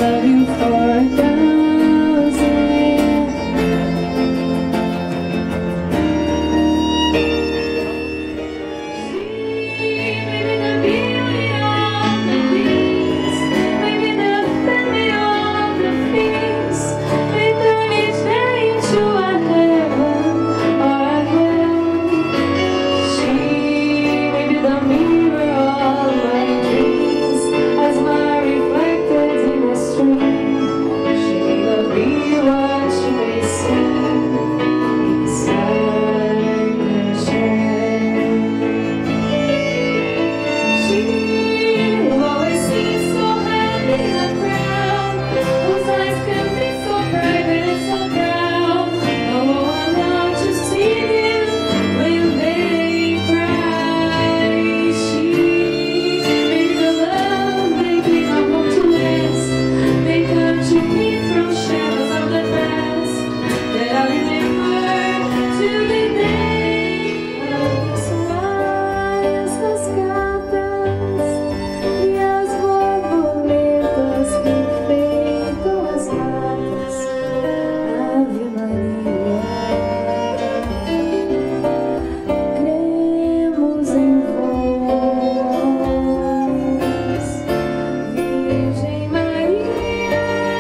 love you for 1,000. Maybe the beauty of the beast, maybe the family of the feast, may turn each day into a heaven or a hell. She may be the mirror of my dreams, as my reflected in a stream. She may not be what she may seem inside her shell. She who always seems so happy in a crowd, whose eyes can be so private and so proud. No one allowed to see them when they cry. She may be the love they bring home to rest. They come to me from shadows of the past that I remember to the day. Sonhos resgatadas e as borboletas que enfeitam as matas. Ave Maria, cremos em vós, Virgem Maria,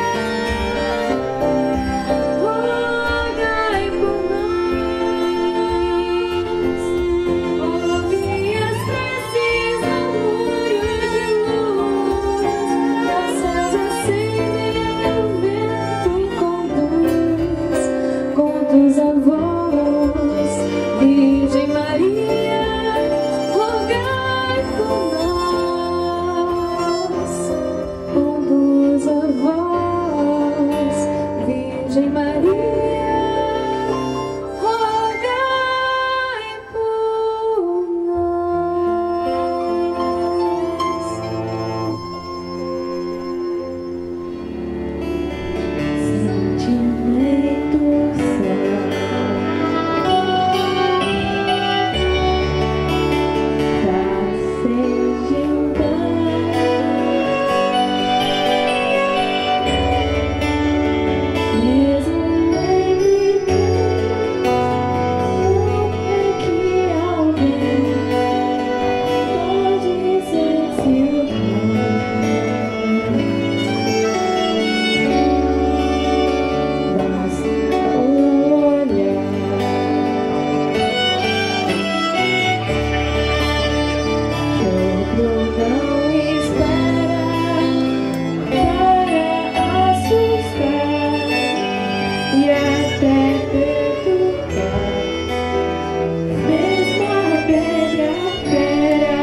rogai por nós. Ouvi as preces no murmúrio de luz, das céus acendem o vento conduz a voz. Virgem Maria, rogai por nós, conduz a voz. Virgem Maria, rogai por nós. Sentimento céu, tracende em mesmo em que alguém pode ser seu basta olhar. Outro não espera para assustar e até perturbar, mesmo a pedra fera.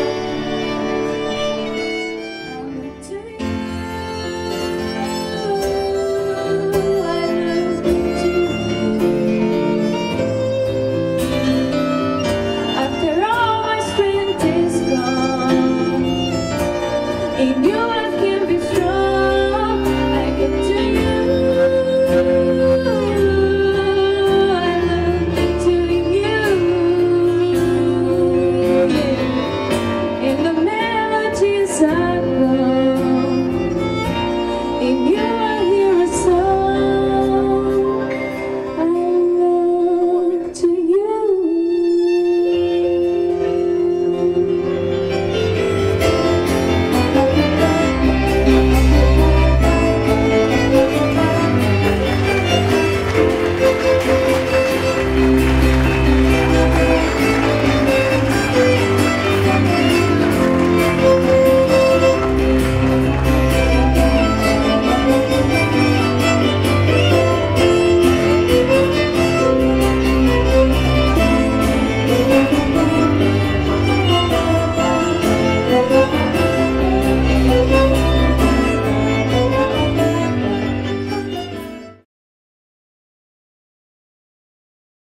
After all my strength is gone, in you I can be strong.